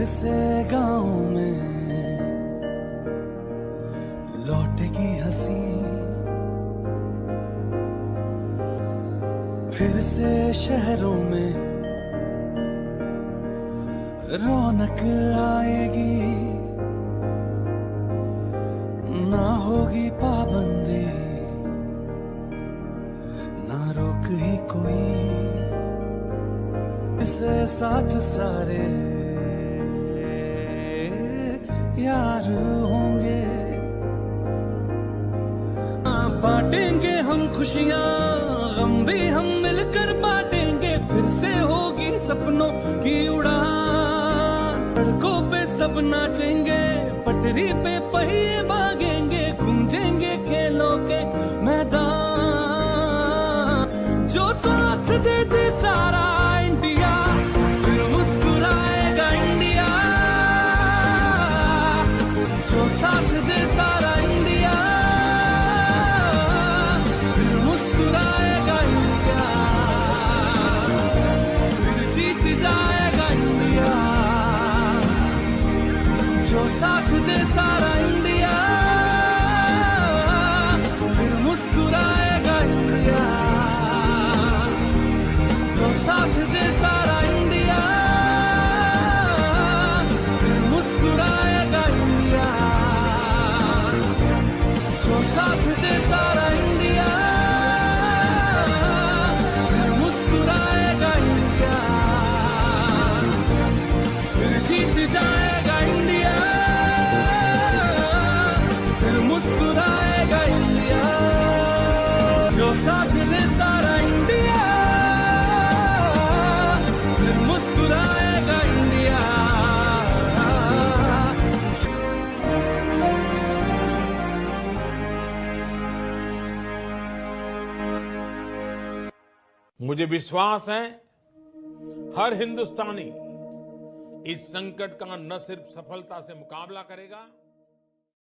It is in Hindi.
से गाँव में लौटेगी हंसी, फिर से शहरों में रौनक आएगी। ना होगी पाबंदी, ना रोक ही कोई, इसे साथ सारे यार होंगे। बांटेंगे हम खुशियां, गम भी हम मिलकर बांटेंगे। फिर से होगी सपनों की उड़ान, सड़कों पे सब नाचेंगे, पटरी पे पहिए भागेंगे, गूंजेंगे खेलों के मैदान। जो साथ दे दे सारा इंडिया, फिर मुस्कुराएगा इंडिया। जो साथ दे सारा इंडिया, फिर मुस्कुराएगा इंडिया, फिर जीत जाएगा इंडिया। जो साथ दे सारा इंडिया, फिर मुस्कुराएगा इंडिया। जो साथ दे सारा इंडिया, फिर मुस्कुराएगा इंडिया। जो साथ दे सारा इंडिया, फिर मुस्कुराएगा इंडिया, फिर जीत जाएगा इंडिया, फिर मुस्कुराएगा इंडिया। जो साथ दे सारा इंडिया, फिर मुस्कुराएगा इंडिया। मुझे विश्वास है हर हिंदुस्तानी इस संकट का न सिर्फ सफलता से मुकाबला करेगा